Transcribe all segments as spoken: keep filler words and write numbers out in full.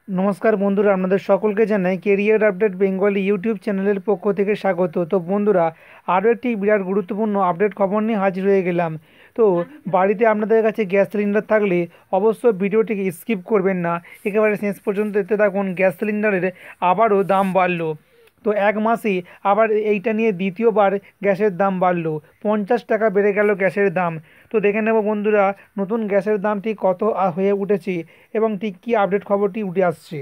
নমস্কার বন্ধুরা, আপনাদের সকলকে জানাই কেরিয়ার আপডেট বেঙ্গলি ইউটিউব চ্যানেলের পক্ষ থেকে স্বাগত। তো বন্ধুরা, আরও একটি বিরাট গুরুত্বপূর্ণ আপডেট খবর নিয়ে হাজির হয়ে গেলাম। তো বাড়িতে আপনাদের কাছে গ্যাস সিলিন্ডার থাকলে অবশ্যই ভিডিওটিকে স্কিপ করবেন না, একেবারে শেষ পর্যন্ত দেখতে থাকুন। গ্যাস সিলিন্ডারের আবারও দাম বাড়লো। তো এক মাসে আবার এইটা নিয়ে দ্বিতীয়বার গ্যাসের দাম বাড়লো, পঞ্চাশ টাকা বেড়ে গেল গ্যাসের দাম। তো দেখে নেব বন্ধুরা, নতুন গ্যাসের দাম ঠিক কত আ- হয়ে উঠেছে এবং ঠিক কী আপডেট খবরটি উঠে আসছে।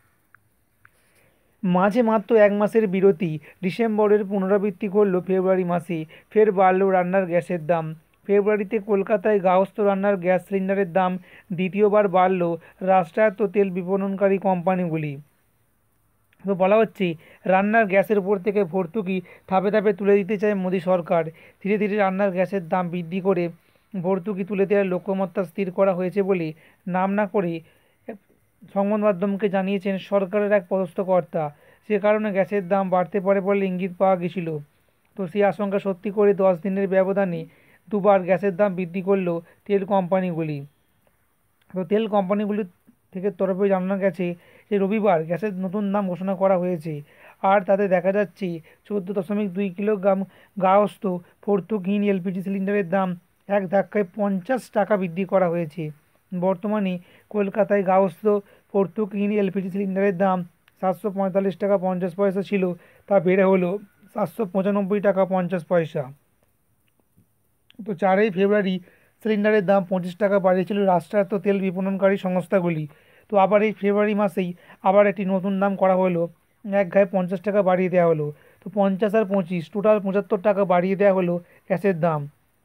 মাঝে মাত্র এক মাসের বিরতি, ডিসেম্বরের পুনরাবৃত্তি করল ফেব্রুয়ারি মাসে, ফের বাড়ল রান্নার গ্যাসের দাম। ফেব্রুয়ারিতে কলকাতায় গার্হস্থ্য রান্নার গ্যাস সিলিন্ডারের দাম দ্বিতীয়বার বাড়ল রাষ্ট্রায়ত্ত তেল বিপণনকারী কোম্পানিগুলি। তো বলা হচ্ছে, রান্নার গ্যাসের উপর থেকে ভর্তুকি ধাপে ধাপে তুলে দিতে চায় মোদী সরকার। ধীরে ধীরে রান্নার গ্যাসের দাম বৃদ্ধি করে ভর্তুকি তুলে দেওয়ার লক্ষ্যমাত্রা স্থির করা হয়েছে বলে নাম না করে সংবাদ মাধ্যমকে জানিয়েছেন সরকারের এক পদস্থ কর্তা। সে কারণে গ্যাসের দাম বাড়তে পারে বলে ইঙ্গিত পাওয়া গেছিল। তো সেই আশঙ্কা সত্যি করে দশ দিনের ব্যবধানে দুবার গ্যাসের দাম বৃদ্ধি করলো তেল কোম্পানিগুলি। তো তেল কোম্পানিগুলির থেকে তরফে জানানো গেছে যে রবিবার গ্যাসের নতুন দাম ঘোষণা করা হয়েছে। আর তাতে দেখা যাচ্ছে চোদ্দো দশমিক দুই কিলোগ্রাম গার্হস্থ্য ভর্তুকিহীন এলপিজি সিলিন্ডারের দাম এক ধাক্কায় পঞ্চাশ টাকা বৃদ্ধি করা হয়েছে। বর্তমানে কলকাতায় গার্হস্থ্য ভর্তুকিহীন এলপিজি সিলিন্ডারের দাম সাতশো পঁয়তাল্লিশ টাকা পঞ্চাশ পয়সা ছিল, তা বেড়ে হলো সাতশো পঁচানব্বই টাকা পঞ্চাশ পয়সা। তো চারই ফেব্রুয়ারি সিলিন্ডারের দাম পঁচিশ টাকা বাড়িয়েছিল রাষ্ট্রায়ত্ত তেল বিপণনকারী সংস্থাগুলি। তো আবার এই ফেব্রুয়ারি মাসেই আবার একটি নতুন দাম করা হলো, এক ঘায়ে পঞ্চাশ টাকা বাড়িয়ে দেওয়া হলো। তো পঞ্চাশ আর পঁচিশ টোটাল পঁচাত্তর টাকা বাড়িয়ে দেওয়া হলো গ্যাসের দাম।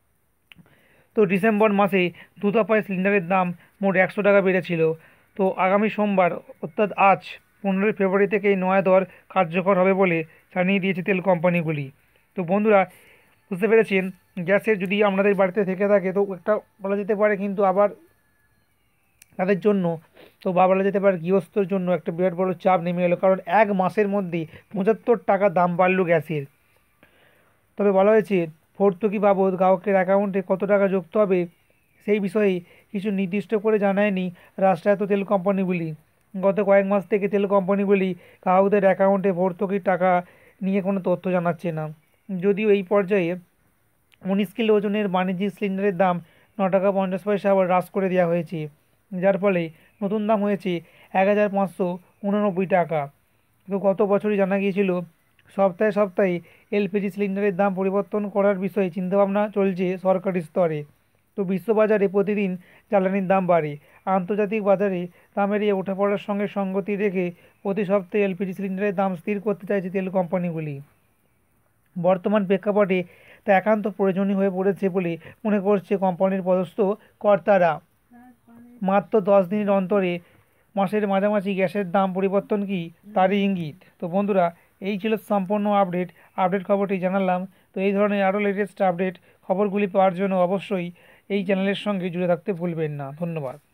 তো ডিসেম্বর মাসে দু দফায় সিলিন্ডারের দাম মোট একশো টাকা বেড়েছিল। তো আগামী সোমবার অর্থাৎ আজ পনেরোই ফেব্রুয়ারি থেকে এই নয়া দর কার্যকর হবে বলে জানিয়ে দিয়েছে তেল কোম্পানিগুলি। তো বন্ধুরা, বুঝতে পেরেছেন, গ্যাসের যদি আপনাদের বাড়িতে থেকে থাকে তো একটা বলা যেতে পারে, কিন্তু আবার তাদের জন্য তো বা বলা যেতে পারে গৃহস্থর জন্য একটা বিরাট বড় চাপ নেমে এলো, কারণ এক মাসের মধ্যেই পঁচাত্তর টাকা দাম বাড়লো গ্যাসের। তবে বলা হয়েছে ভর্তুকি বাবদ গ্রাহকের অ্যাকাউন্টে কত টাকা যুক্ত হবে সেই বিষয়ে কিছু নির্দিষ্ট করে জানায়নি রাষ্ট্রায়ত্ত তেল কোম্পানিগুলি। গত কয়েক মাস থেকে তেল কোম্পানিগুলি গ্রাহকদের অ্যাকাউন্টে ভর্তুকির টাকা নিয়ে কোনো তথ্য জানাচ্ছে না। যদিও এই পর্যায়ে উনিশ কিলো ওজনের বাণিজ্যিক সিলিন্ডারের দাম ন টাকা পঞ্চাশ পয়সা আবার হ্রাস করে দেওয়া হয়েছে, যার ফলে নতুন দাম হয়েছে এক হাজার পাঁচশো উননব্বই টাকা। তো গত বছরই জানা গিয়েছিল সপ্তাহে সপ্তাহে এলপিজি সিলিন্ডারের দাম পরিবর্তন করার বিষয়ে চিন্তাভাবনা চলছে সরকারি স্তরে। তো বিশ্ববাজারে প্রতিদিন জ্বালানির দাম বাড়ে, আন্তর্জাতিক বাজারে দামের এই ওঠাপড়ার সঙ্গে সঙ্গতি রেখে প্রতি সপ্তাহে এলপিজি সিলিন্ডারের দাম স্থির করতে চাইছে তেল কোম্পানিগুলি। বর্তমান প্রেক্ষাপটে তা একান্ত প্রয়োজনীয় হয়ে পড়েছে বলে মনে করছে কোম্পানির পদস্থ কর্তারা। মাত্র দশ দিনের অন্তরে মাসের মাঝামাঝি গ্যাসের দাম পরিবর্তন কি তারই ইঙ্গিত। তো বন্ধুরা, এই ছিল সম্পূর্ণ আপডেট আপডেট খবরটি জানালাম। তো এই ধরনের আরও লেটেস্ট আপডেট খবরগুলি পাওয়ার জন্য অবশ্যই এই চ্যানেলের সঙ্গে জুড়ে থাকতে ভুলবেন না। ধন্যবাদ।